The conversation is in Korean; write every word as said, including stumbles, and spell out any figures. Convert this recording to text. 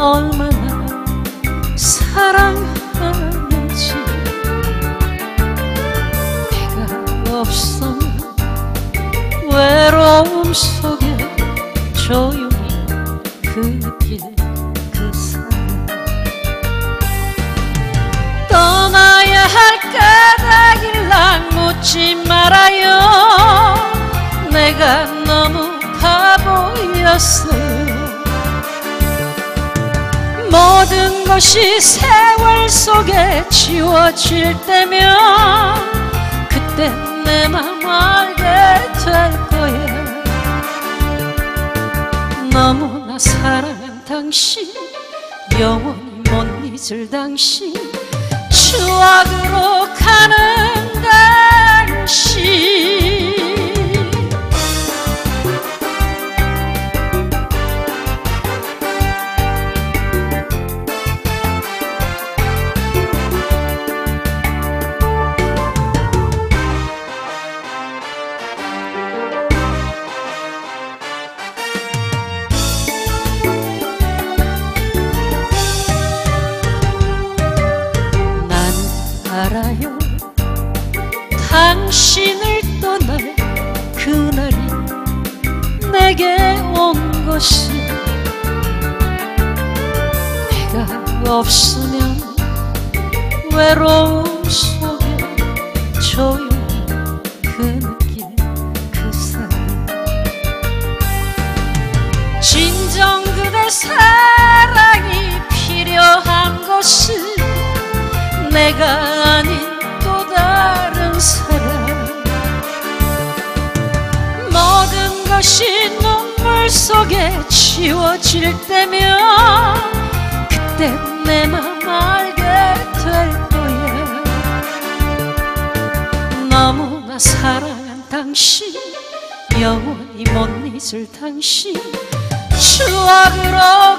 얼마나 사랑하는지. 내가 없으면 외로움 속에 조용히 그 길 그 산. 떠나야 할 까닭일랑 묻지 말아요. 내가 너무 바보였어요. 모든 것이 세월 속에 지워질 때면 그때 내 맘 알게 될 거야. 너무나 사랑한 당신, 영원히 못 잊을 당신, 추억으로 가는 당신. 알아요. 당신을 떠날 그날이 내게 온 것은 내가 없으면 외로움 속에 조용히 그 느낌 그 사이. 진정 그대 사랑이 필요한 것은 내가 아닌 또 다른 사람. 모든 것이 눈물 속에 지워질 때면 그때 내 맘 알게 될 거야. 너무나 사랑한 당신, 영원히 못 잊을 당신, 추억으로